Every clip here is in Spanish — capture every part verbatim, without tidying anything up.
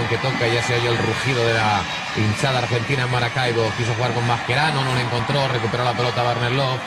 que toca y ya se oye el rugido de la hinchada argentina en Maracaibo. Quiso jugar con Mascherano, no lo encontró, recuperó la pelota Warner Love.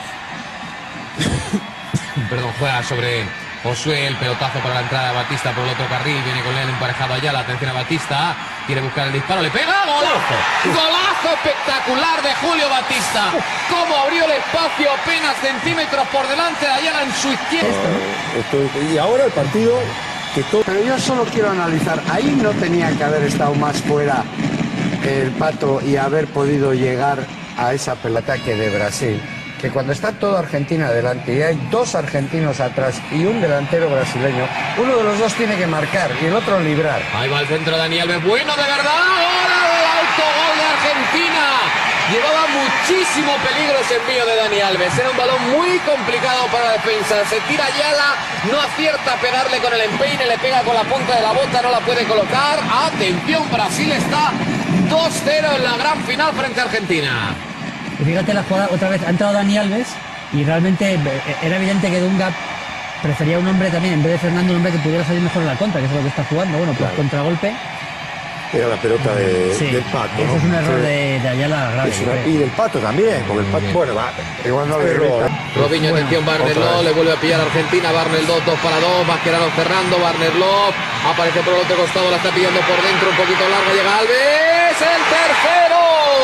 Perdón, juega sobre Josué, el pelotazo para la entrada de Batista por el otro carril, viene con él emparejado allá, la atención a Batista, quiere buscar el disparo, le pega, golazo, golazo espectacular de Julio Batista, cómo abrió el espacio apenas centímetros por delante de Ayala en su izquierda. Y ahora el partido que todo... Pero yo solo quiero analizar, ahí no tenía que haber estado más fuera el Pato y haber podido llegar a esa pelota que de Brasil. Que cuando está toda Argentina delante y hay dos argentinos atrás y un delantero brasileño, uno de los dos tiene que marcar y el otro librar. Ahí va el centro Dani Alves, bueno de verdad, ¡gol! Autogol de Argentina. Llevaba muchísimo peligro ese envío de Dani Alves, era un balón muy complicado para la defensa, se tira Ayala, no acierta a pegarle con el empeine, le pega con la punta de la bota, no la puede colocar. Atención, Brasil está dos cero en la gran final frente a Argentina. Y fíjate la jugada, otra vez ha entrado Dani Alves y realmente era evidente que Dunga prefería un hombre también, en vez de Fernando, un hombre que pudiera salir mejor en la contra, que es lo que está jugando. Bueno, pues claro, contragolpe. Era la pelota de, sí, del Pato, eso ¿no? es un error Sí. de, de Ayala grave. Es una, y del Pato también, porque el Pato, bueno, va, igual no le Error. Robinho, Bueno, atención, Warner Love, le vuelve a pillar a Argentina, Warner Love, dos para dos, Mascherano cerrando, Warner Love, aparece por el otro costado, la está pillando por dentro, un poquito larga, llega Alves, el tercero.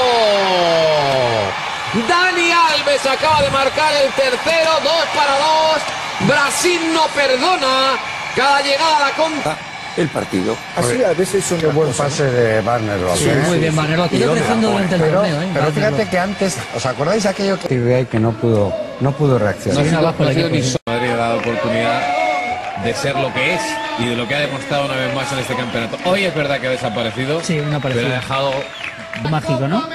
Dani Alves acaba de marcar el tercero, dos para dos, Brasil no perdona, cada llegada a la contra. el partido. Así a veces son Qué buen pase de Warner Love. Sí, ¿eh? muy bien, Warner Love. Ha ido creciendo durante el Pero, torneo, ¿eh? pero fíjate que antes, ¿os acordáis aquello que de ahí que no pudo, no pudo reaccionar? Sí, abajo el equipo, ni sí. Madrid ha dado oportunidad de ser lo que es y de lo que ha demostrado una vez más en este campeonato. Hoy es verdad que ha desaparecido, Sí, no ha aparecido. pero ha dejado Mágico, ¿no?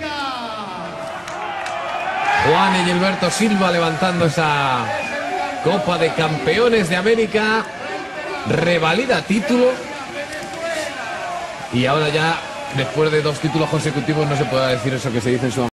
Juan y Gilberto Silva levantando esa Copa de Campeones de América, revalida título y ahora ya después de dos títulos consecutivos no se puede decir eso que se dice en su